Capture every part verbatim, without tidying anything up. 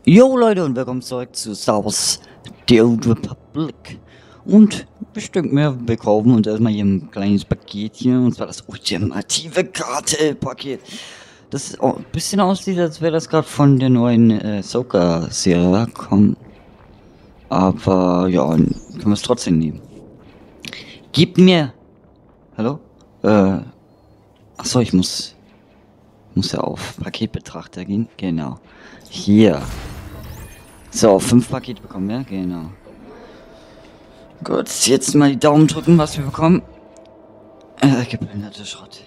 Jo Leute und willkommen zurück zu Star Wars The Old Republic. Und bestimmt mehr, wir kaufen uns erstmal hier ein kleines Paketchen, und zwar das ultimative Kartellpaket. Das auch ein bisschen aussieht, als wäre das gerade von der neuen äh, Ahsoka-Serie kommen. Aber ja, können wir es trotzdem nehmen. Gib mir... Hallo? Äh... Achso, ich muss... Muss ja auf Paketbetrachter gehen. Genau. Hier. So, fünf Pakete bekommen, ja? Genau. Gut, jetzt mal die Daumen drücken, was wir bekommen. Äh, gebilderte Schrott.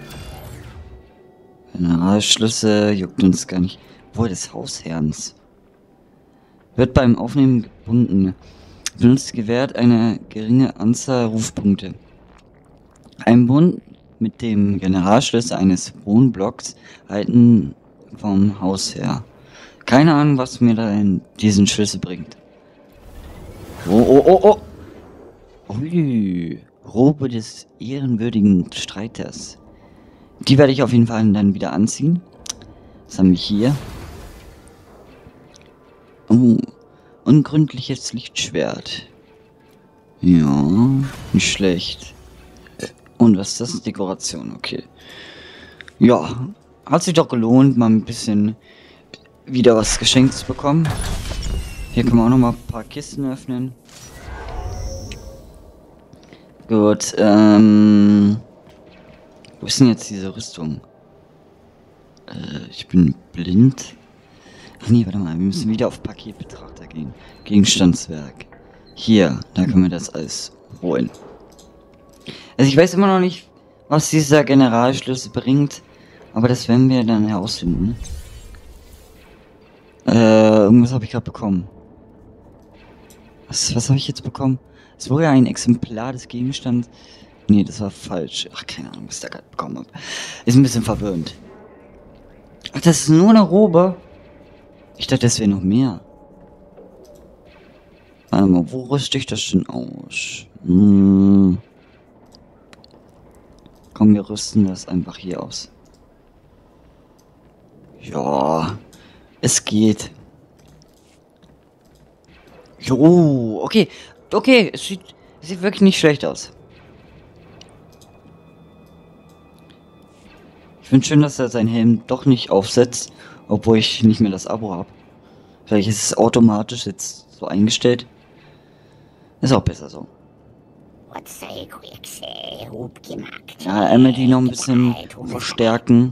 Generalschlüssel juckt uns gar nicht. Wohl des Hausherrns. Wird beim Aufnehmen gebunden. Benutzt gewährt eine geringe Anzahl Rufpunkte. Ein Bund mit dem Generalschlüssel eines Wohnblocks halten vom Hausherr. Keine Ahnung, was mir da in diesen Schlüssel bringt. Oh, oh, oh, oh! Ui, Robe des ehrenwürdigen Streiters. Die werde ich auf jeden Fall dann wieder anziehen. Was haben wir hier? Oh, ungründliches Lichtschwert. Ja, nicht schlecht. Und was ist das? Dekoration, okay. Ja, hat sich doch gelohnt, mal ein bisschen wieder was geschenkt zu bekommen. Hier können wir auch noch mal ein paar Kisten öffnen. Gut, ähm... wo ist denn jetzt diese Rüstung? Äh, ich bin blind. Ach nee, warte mal, wir müssen wieder auf Paketbetrachter gehen. Gegenstandswerk. Hier, da können wir das alles holen. Also ich weiß immer noch nicht, was dieser Generalschlüssel bringt, aber das werden wir dann herausfinden. Äh, irgendwas habe ich gerade bekommen. Was, was habe ich jetzt bekommen? Es wurde ja ein Exemplar des Gegenstands. Nee, das war falsch. Ach, keine Ahnung, was ich da gerade bekommen habe. Ist ein bisschen verwirrend. Ach, das ist nur eine Robe? Ich dachte, das wäre noch mehr. Warte mal, wo rüste ich das denn aus? Hm. Komm, wir rüsten das einfach hier aus. Ja, es geht. Jo, okay. Okay, es sieht, es sieht wirklich nicht schlecht aus. Ich finde schön, dass er seinen Helm doch nicht aufsetzt, obwohl ich nicht mehr das Abo habe. Vielleicht ist es automatisch jetzt so eingestellt. Ist auch besser so. Ja, einmal die noch ein bisschen verstärken.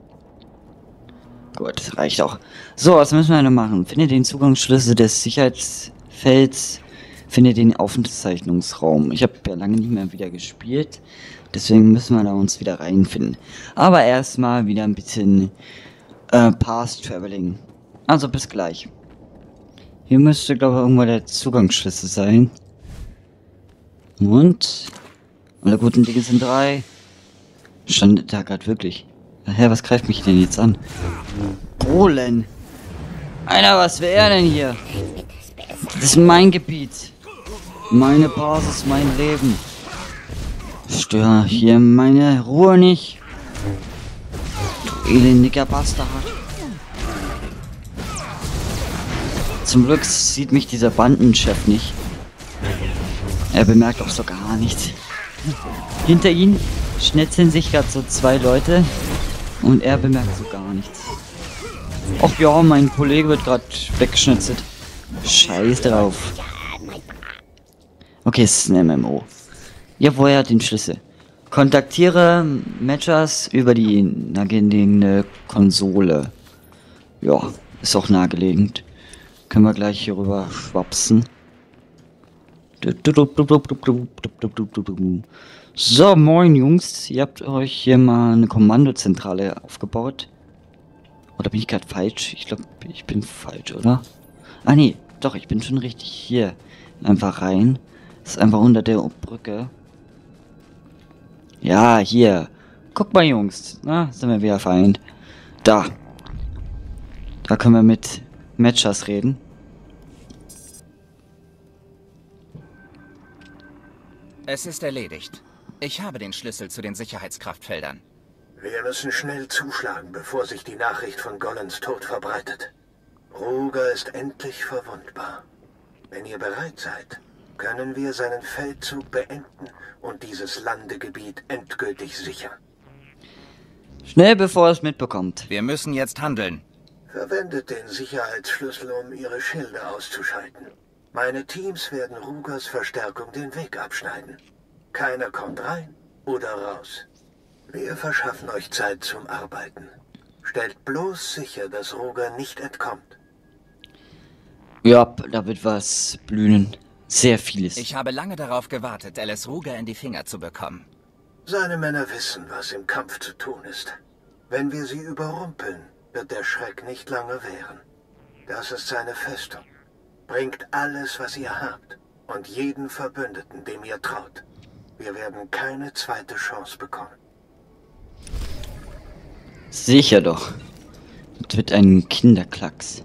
Gut, reicht auch. So, was müssen wir noch machen? Finde den Zugangsschlüssel des Sicherheitsfelds. Finde den Aufzeichnungsraum. Ich habe ja lange nicht mehr wieder gespielt. Deswegen müssen wir da uns wieder reinfinden. Aber erstmal wieder ein bisschen äh, Past Traveling. Also bis gleich. Hier müsste, glaube ich, irgendwo der Zugangsschlüssel sein. Und alle guten Dinge sind drei. Stand da gerade wirklich. Hä, was greift mich denn jetzt an? Polen! Alter, was wäre er denn hier? Das ist mein Gebiet. Meine Basis, mein Leben. Stör hier meine Ruhe nicht. Du elendiger Bastard. Zum Glück sieht mich dieser Bandenchef nicht. Er bemerkt auch so gar nichts. Hinter ihm schnetzeln sich gerade so zwei Leute und er bemerkt so gar nichts. Ach ja, mein Kollege wird gerade weggeschnitzelt. Scheiß drauf. Okay, es ist ein M M O. Ja, woher hat den Schlüssel? Kontaktiere Matchers über die nahegelegene Konsole. Ja, ist auch nahegelegend. Können wir gleich hier rüber schwapsen. So, moin Jungs, ihr habt euch hier mal eine Kommandozentrale aufgebaut. Oder bin ich gerade falsch? Ich glaube, ich bin falsch, oder? Ah nee, doch, ich bin schon richtig hier. Einfach rein. Das ist einfach unter der Brücke. Ja, hier. Guck mal Jungs, na, sind wir wieder vereint. Da. Da können wir mit Matchers reden. Es ist erledigt. Ich habe den Schlüssel zu den Sicherheitskraftfeldern. Wir müssen schnell zuschlagen, bevor sich die Nachricht von Gollans Tod verbreitet. Ruger ist endlich verwundbar. Wenn ihr bereit seid, können wir seinen Feldzug beenden und dieses Landegebiet endgültig sichern. Schnell, bevor er es mitbekommt. Wir müssen jetzt handeln. Verwendet den Sicherheitsschlüssel, um ihre Schilde auszuschalten. Meine Teams werden Rugers Verstärkung den Weg abschneiden. Keiner kommt rein oder raus. Wir verschaffen euch Zeit zum Arbeiten. Stellt bloß sicher, dass Ruger nicht entkommt. Ja, da wird was blühen. Sehr vieles. Ich habe lange darauf gewartet, Alice Ruger in die Finger zu bekommen. Seine Männer wissen, was im Kampf zu tun ist. Wenn wir sie überrumpeln, wird der Schreck nicht lange währen. Das ist seine Festung. Bringt alles, was ihr habt. Und jeden Verbündeten, dem ihr traut. Wir werden keine zweite Chance bekommen. Sicher doch. Das wird ein Kinderklacks.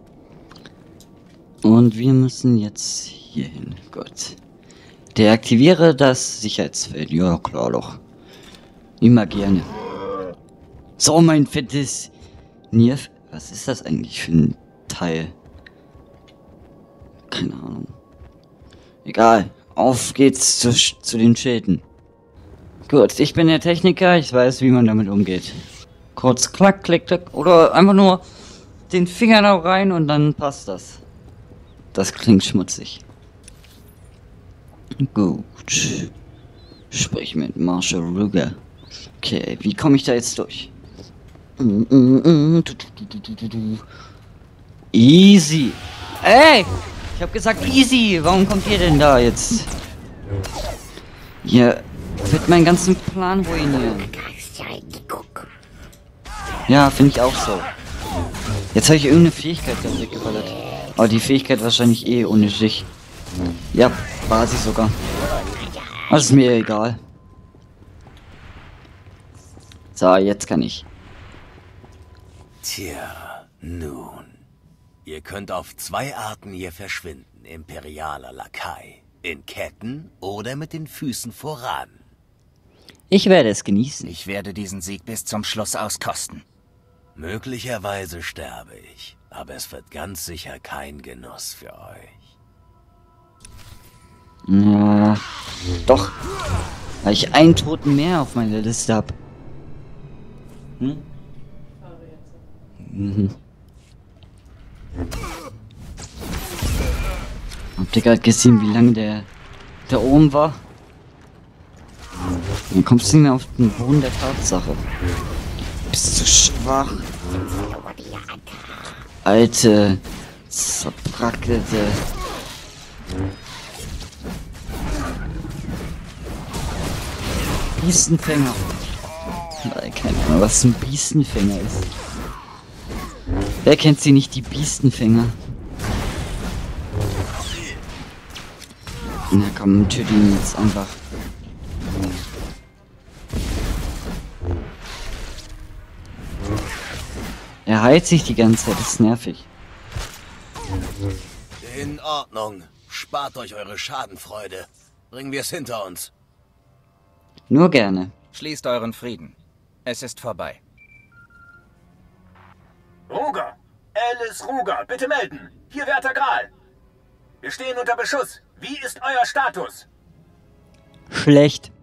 Und wir müssen jetzt hier hin. Gott. Deaktiviere das Sicherheitsfeld. Ja, klar doch. Immer gerne. So, mein fettes Nierf. Was ist das eigentlich für ein Teil? Keine Ahnung. Egal. Auf geht's zu, zu den Schilden. Gut, ich bin der Techniker. Ich weiß, wie man damit umgeht. Kurz klack, klick, klack. Oder einfach nur den Finger da rein und dann passt das. Das klingt schmutzig. Gut. Sprich mit Marshall Ruger. Okay, wie komme ich da jetzt durch? Easy. Ey! Ich hab gesagt easy. Warum kommt ihr denn da jetzt? Ihr wird meinen ganzen Plan ruinieren. Ja, finde ich auch so. Jetzt habe ich irgendeine Fähigkeit da weggeballert. Aber die Fähigkeit wahrscheinlich eh unnötig. Ja, war sie sogar. Das ist mir egal. So, jetzt kann ich. Tja, nun. Ihr könnt auf zwei Arten hier verschwinden, imperialer Lakai. In Ketten oder mit den Füßen voran. Ich werde es genießen. Ich werde diesen Sieg bis zum Schluss auskosten. Möglicherweise sterbe ich, aber es wird ganz sicher kein Genuss für euch. Ja, doch. Weil ich einen Toten mehr auf meiner Liste habe. Hm? Mhm. Habt ihr gerade gesehen, wie lange der da oben war? Dann kommst du nicht mehr auf den Boden der Tatsache. Bist du schwach? Alte, zerbrackelte. Biestenfänger. Nein, keine Ahnung, was ein Biestenfänger ist. Wer kennt sie nicht, die Biestenfänger? Na komm, töte ihn jetzt einfach. Er heilt sich die ganze Zeit, das ist nervig. In Ordnung. Spart euch eure Schadenfreude. Bringen wir es hinter uns. Nur gerne. Schließt euren Frieden. Es ist vorbei. Ruger! Alice Ruger, bitte melden! Hier Wärter Gral! Wir stehen unter Beschuss. Wie ist euer Status? Schlecht.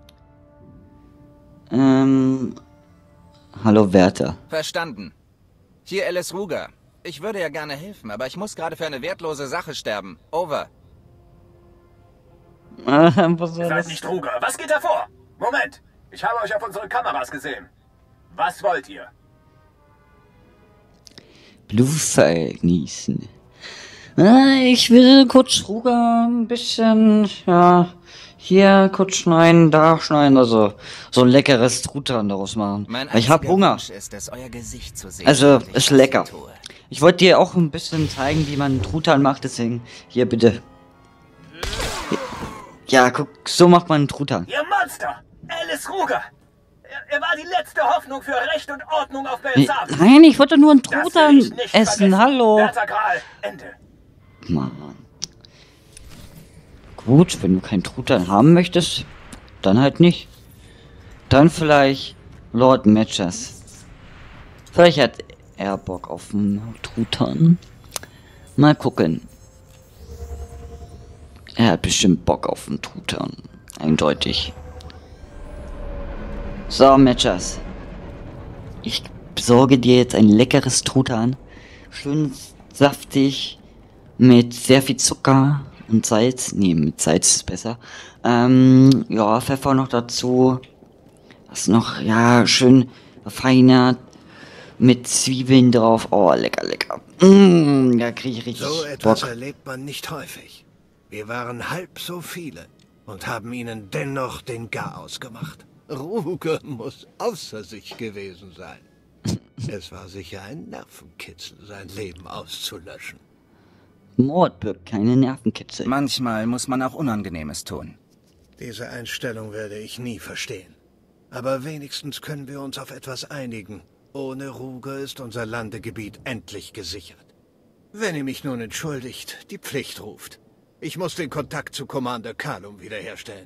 Ähm... Hallo Wärter. Verstanden. Hier Alice Ruger. Ich würde ja gerne helfen, aber ich muss gerade für eine wertlose Sache sterben. Over. Was war Seid das? nicht Ruger. Was geht da vor? Moment. Ich habe euch auf unseren Kameras gesehen. Was wollt ihr? Blutpfeil genießen. Ah, ich will kurz Ruger ein bisschen, ja, hier kurz schneiden, da schneiden, also so ein leckeres Truthahn daraus machen. Mein Weil ich hab einziger Hunger. Wunsch ist es, euer Gesicht zu sehen, Also, während ich ist das lecker. hier tue. Ich wollte dir auch ein bisschen zeigen, wie man Truthahn macht, deswegen hier bitte. Ja, guck, so macht man einen Truthahn. Ihr Monster! Alice Ruger! Er, er war die letzte Hoffnung für Recht und Ordnung auf Nee, Belzab. nein, ich wollte nur einen Das will Truthahn ich nicht essen, vergessen. hallo. Wärter Gral, Ende. Mann. Gut, wenn du keinen Truthahn haben möchtest, dann halt nicht. Dann vielleicht Lord Matchers. Vielleicht hat eher Bock auf einen Truthahn. Mal gucken. Er hat bestimmt Bock auf einen Truthahn. Eindeutig. So, Matchers. Ich besorge dir jetzt ein leckeres Truthahn. Schön saftig. Mit sehr viel Zucker und Salz. Nee, mit Salz ist besser. Ähm, ja, Pfeffer noch dazu. Was noch? Ja, schön verfeinert. Mit Zwiebeln drauf. Oh, lecker, lecker. Mmh, da kriege ich richtig So etwas Bock. erlebt man nicht häufig. Wir waren halb so viele und haben ihnen dennoch den Garaus gemacht. Ruger muss außer sich gewesen sein. Es war sicher ein Nervenkitzel, sein Leben auszulöschen. Mord birgt keine Nervenkitzel. Manchmal muss man auch Unangenehmes tun. Diese Einstellung werde ich nie verstehen. Aber wenigstens können wir uns auf etwas einigen. Ohne Ruger ist unser Landegebiet endlich gesichert. Wenn ihr mich nun entschuldigt, die Pflicht ruft. Ich muss den Kontakt zu Commander Kalum wiederherstellen.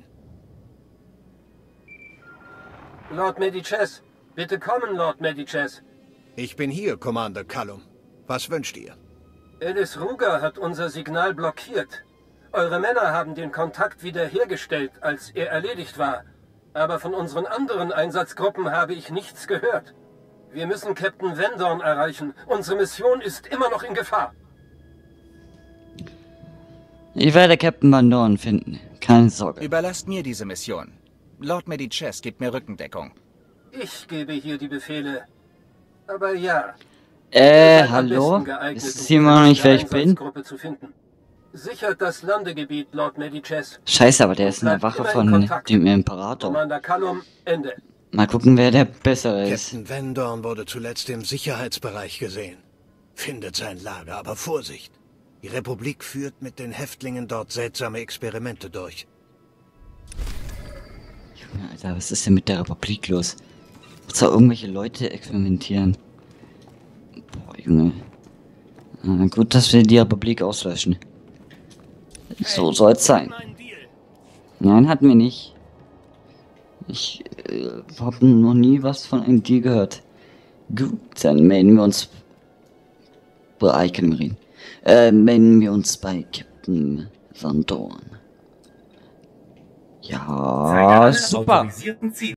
Lord Medices, bitte kommen, Lord Medices. Ich bin hier, Commander Kalum. Was wünscht ihr? Alice Ruger hat unser Signal blockiert. Eure Männer haben den Kontakt wiederhergestellt, als er erledigt war. Aber von unseren anderen Einsatzgruppen habe ich nichts gehört. Wir müssen Captain Van Dorn erreichen. Unsere Mission ist immer noch in Gefahr. Ich werde Captain Van Dorn finden. Keine Sorge. Überlasst mir diese Mission. Lord Medices gibt mir Rückendeckung. Ich gebe hier die Befehle. Aber ja. Äh, ihr seid am hallo? besten geeignet, Ist um hier immer noch nicht, wer ich die bin? Einsatzgruppe zu finden. Sichert das Landegebiet, Lord Medices. Scheiße, aber der ist in der Bleibt Wache immer in von Kontakt. dem Imperator. Commander Kalum, Ende. Mal gucken, wer der bessere ist. Captain Van Dorn wurde zuletzt im Sicherheitsbereich gesehen. Findet sein Lager, aber Vorsicht. Die Republik führt mit den Häftlingen dort seltsame Experimente durch. Junge, Alter, was ist denn mit der Republik los? Muss da irgendwelche Leute experimentieren? Boah, Junge. Äh, gut, dass wir die Republik auslöschen. So soll's sein. Nein, hatten wir nicht. Ich äh, habe noch nie was von einem Deal gehört. Gut, dann melden wir uns bei Icon Äh, melden wir uns bei Captain Van Dorn. Ja, super.